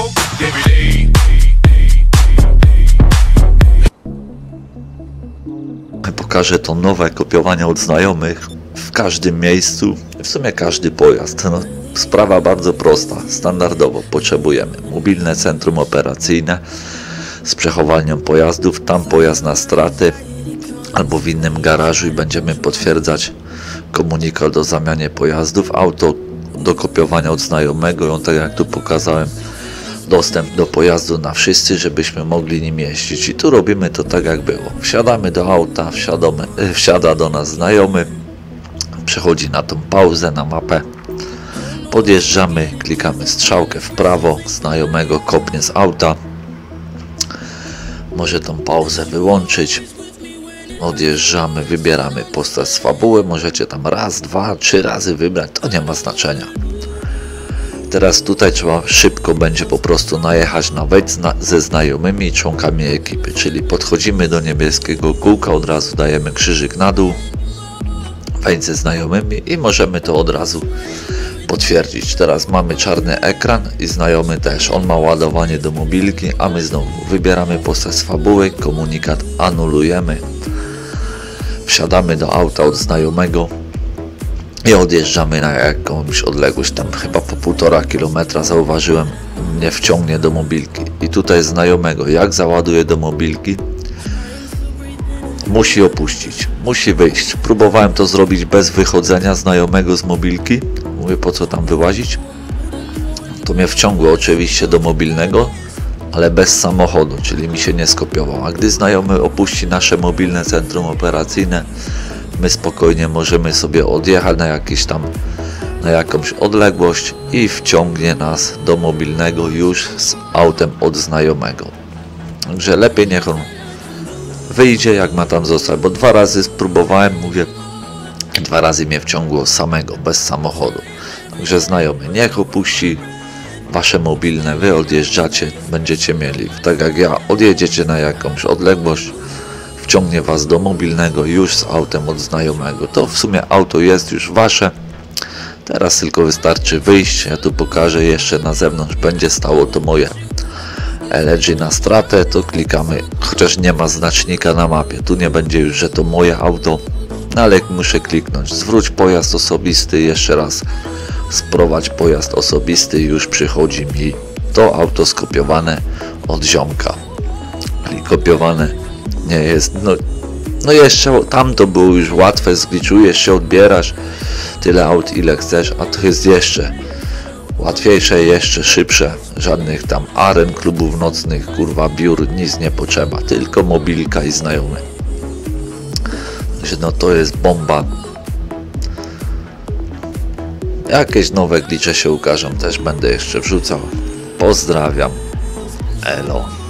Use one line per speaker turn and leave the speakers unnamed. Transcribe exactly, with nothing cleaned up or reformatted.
Pokażę to nowe kopiowanie od znajomych w każdym miejscu, w sumie każdy pojazd. No, sprawa bardzo prosta, standardowo potrzebujemy mobilne centrum operacyjne z przechowalnią pojazdów, tam pojazd na straty albo w innym garażu i będziemy potwierdzać komunikat o zamianie pojazdów, auto do kopiowania od znajomego i on, tak jak tu pokazałem, dostęp do pojazdu na wszyscy, żebyśmy mogli nim jeździć. I tu robimy to tak jak było. Wsiadamy do auta, wsiadamy, wsiada do nas znajomy, przechodzi na tą pauzę, na mapę, podjeżdżamy, klikamy strzałkę w prawo, znajomego kopnie z auta, może tą pauzę wyłączyć, odjeżdżamy, wybieramy postać z fabuły, możecie tam raz, dwa, trzy razy wybrać, to nie ma znaczenia. Teraz tutaj trzeba szybko będzie po prostu najechać na wejdź zna ze znajomymi i członkami ekipy, czyli podchodzimy do niebieskiego kółka, od razu dajemy krzyżyk na dół, wejdź ze znajomymi i możemy to od razu potwierdzić. Teraz mamy czarny ekran i znajomy też, on ma ładowanie do mobilki, a my znowu wybieramy postać z fabuły, komunikat anulujemy, wsiadamy do auta od znajomego i odjeżdżamy na jakąś odległość, tam chyba po półtora kilometra zauważyłem, mnie wciągnie do mobilki i tutaj znajomego, jak załaduje do mobilki, musi opuścić, musi wyjść. Próbowałem to zrobić bez wychodzenia znajomego z mobilki, mówię, po co tam wyłazić, to mnie wciągło oczywiście do mobilnego, ale bez samochodu, czyli mi się nie skopiował, a gdy znajomy opuści nasze mobilne centrum operacyjne, my spokojnie możemy sobie odjechać na jakieś tam, na jakąś odległość i wciągnie nas do mobilnego już z autem od znajomego. Także lepiej niech on wyjdzie, jak ma tam zostać, bo dwa razy spróbowałem, mówię, dwa razy mnie wciągło samego, bez samochodu. Także znajomy niech opuści wasze mobilne, wy odjeżdżacie, będziecie mieli, tak jak ja, odjedziecie na jakąś odległość, wciągnie was do mobilnego już z autem od znajomego. To w sumie auto jest już wasze. Teraz tylko wystarczy wyjść. Ja tu pokażę jeszcze na zewnątrz. Będzie stało to moje L G na stratę. To klikamy, chociaż nie ma znacznika na mapie. Tu nie będzie już, że to moje auto. No ale muszę kliknąć. Zwróć pojazd osobisty. Jeszcze raz sprowadź pojazd osobisty. Już przychodzi mi to auto skopiowane od ziomka. Czyli kopiowane nie jest, no, no jeszcze tam to było już łatwe, zgliczujesz się, odbierasz tyle aut ile chcesz, a to jest jeszcze łatwiejsze, jeszcze szybsze, żadnych tam aren, klubów nocnych, kurwa, biur, nic nie potrzeba, tylko mobilka i znajomy. Także no to jest bomba. Jakieś nowe glicze się ukażą, też będę jeszcze wrzucał. Pozdrawiam, elo.